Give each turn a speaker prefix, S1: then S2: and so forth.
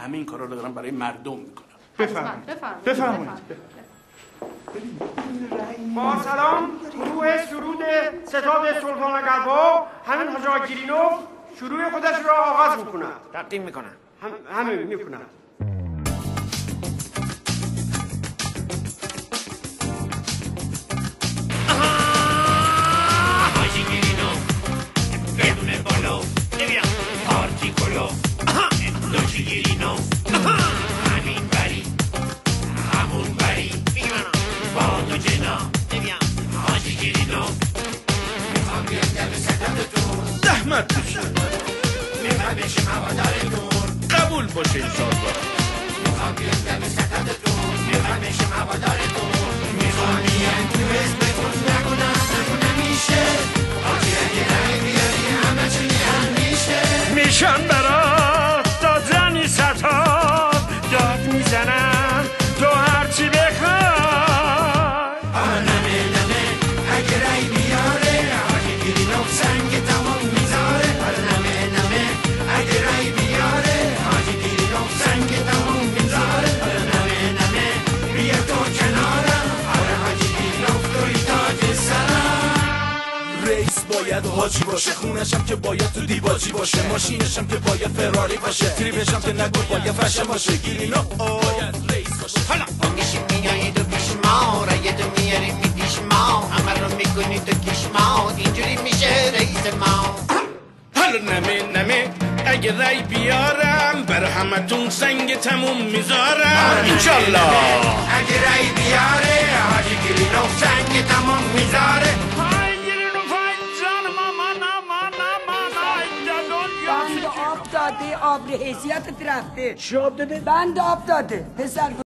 S1: همه این کارا رو دارم برای مردم میکنم.
S2: بفرمایید. با سلام گروه سرود ستاد سلطان قلب‌ها همین حاج آقا گیرینوف شروع خودش را آغاز میکنه.
S3: تقدیم میکنم.
S2: همین میکنم.
S4: حاجی گیرینوف بدون بالو نمیام پارتی کلو دوچی گیرینوف همین بری همون بری با تو جنا نمیام حاجی گیرینوف میخوام بیام دل ستادتون
S1: زحمت بشه
S4: میخوام بشیم هوادارتون
S1: قبول باشه انشاءالله
S4: میخوام بیام دل ستادتون میخوام بشیم هوادارتون میخوام بیام تو حزبتون نگونه میشه حاجی اگه رنگ بیاری همه چی میشه
S2: میشن برات دادنی ستاد داد میزنم تو هرچی بخوای
S4: نمه اگه رای بیاره حاجی گیرینوف سنگ تمام میذاره نمه اگه رای بیاره حاجی گیرینوف سنگ تمام میذاره نمه بیا تو کنارم حاجی گیرینوف توی تاج سرم
S5: رئیس باید حاجی باشه خونشم که باید تو دیباجی باشه ماشینشم که باید فراری باشه تریپشم که نگو باید فشن باشه گیرینوف باید رئیس باشه
S4: حالا بانگشی میایید و پیش ما رایت رو میاریم پیش ما همه رو میکنید تو کش ما اینجوری میشه رئیس ما
S1: حالا نمه اگه رای بیارم برای همتون سنگ تموم میذارم انشالله
S4: اگه رای بیاره حاجی گیرینوف سنگ تمام میذاره
S6: بند آب داده آب حیثیتت رفته. چی آب داده؟ بند آب داده پسر